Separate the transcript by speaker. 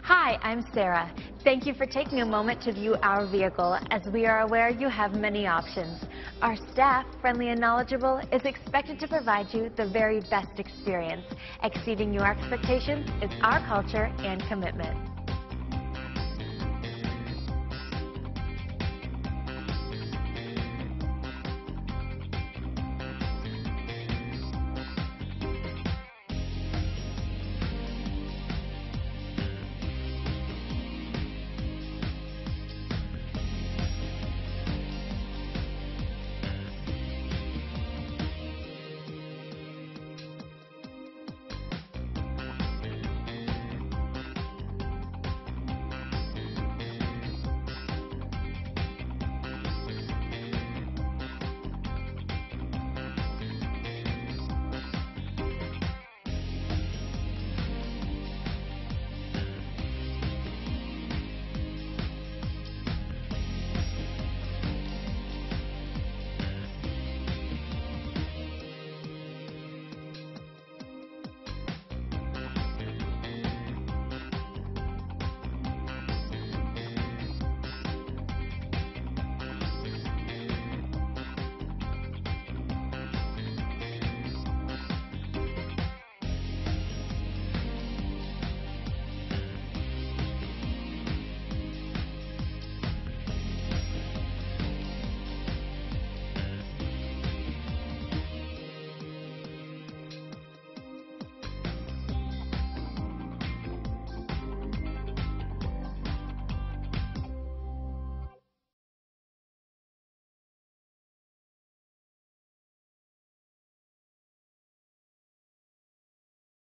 Speaker 1: Hi, I'm Sarah. Thank you for taking a moment to view our vehicle, as we are aware you have many options. Our staff, friendly and knowledgeable, is expected to provide you the very best experience. Exceeding your expectations is our culture and commitment.